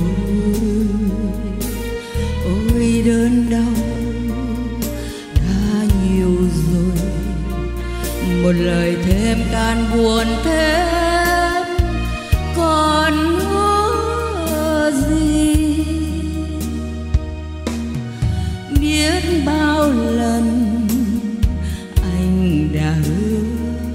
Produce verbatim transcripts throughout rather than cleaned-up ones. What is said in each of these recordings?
ôi đớn đau đã nhiều rồi, một lời thêm can buồn thêm còn hứa gì. Biết bao lần anh đã hứa,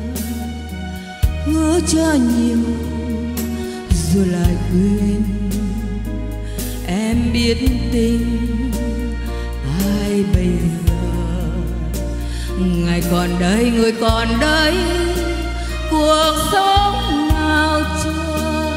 hứa cho nhiều rồi lại quên. Em biết tình ai bây giờ, ngày còn đây người còn đây, cuộc sống nào chưa.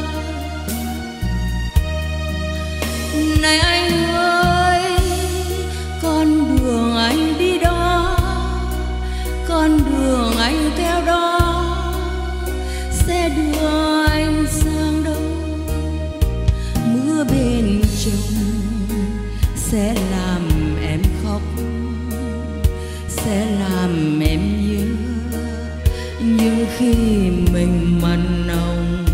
Này anh ơi, con đường anh đi đó, con đường anh theo đó sẽ đưa anh sang đâu. Mưa bên trong sẽ làm em khóc, sẽ làm em nhớ những khi mình mặn nồng.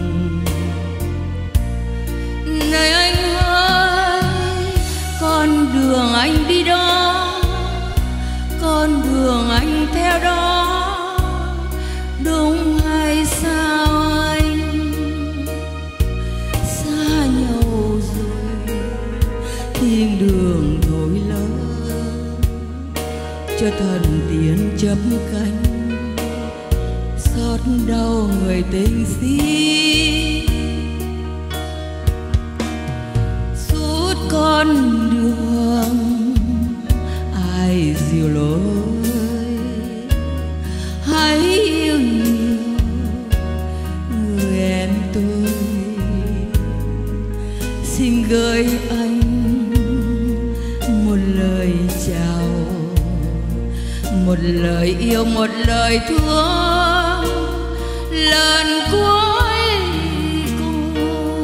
Này anh ơi, con đường anh đi đó, con đường anh theo đó, đúng hay sao anh? Xa nhau rồi, thiên đường thổi lớn, cho thần tiên chớp cánh, xót đau người tình si. Suốt con đường ai dìu lối, hãy yêu nhiều người em tôi. Xin gửi anh một lời chào, một lời yêu, một lời thương lần cuối cùng.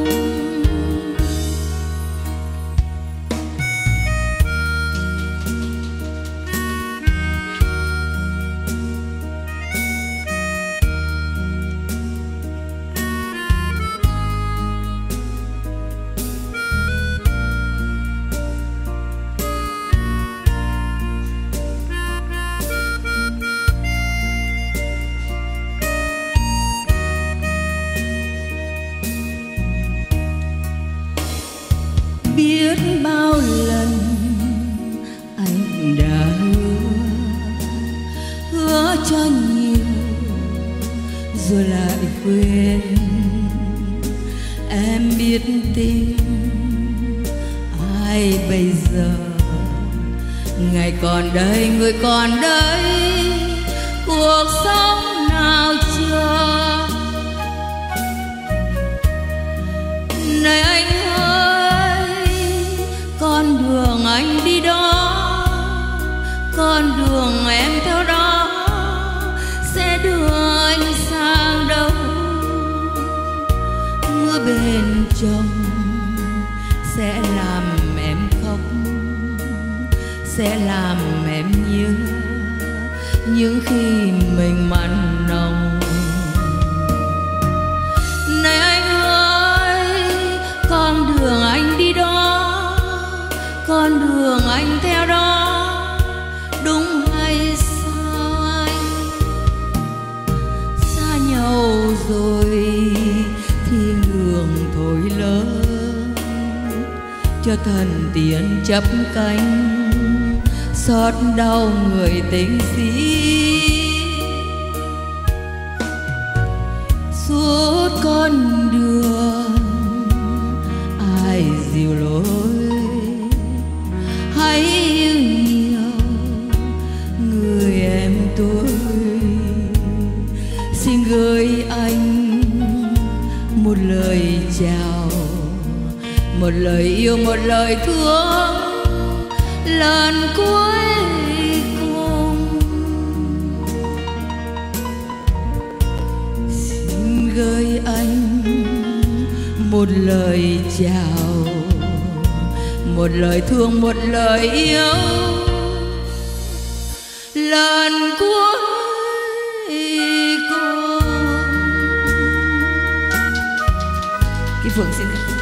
Biết bao lần anh đã hứa, hứa cho nhiều rồi lại quên. Em biết tình ai bây giờ, ngày còn đây người còn đây, cuộc sống nào chưa. Này anh ơi, con đường anh đi đó, con đường em theo đó sẽ đưa anh sang đâu. Mưa bên trong sẽ làm em khóc, sẽ làm em nhớ những khi mình mặn nồng. Này anh ơi, con đường anh đi đó, con đường anh theo đó, đúng hay sao anh? Xa nhau rồi, thiên đường thổi lớn, cho thần tiên chắp cánh, xót đau người tình si. Suốt con đường ai dìu lối, hãy yêu nhiều người em tôi. Xin gửi anh một lời chào, một lời yêu, một lời thương lần cuối cùng. Xin gửi anh một lời chào, một lời thương, một lời yêu lần cuối cùng. Kim Phượng xin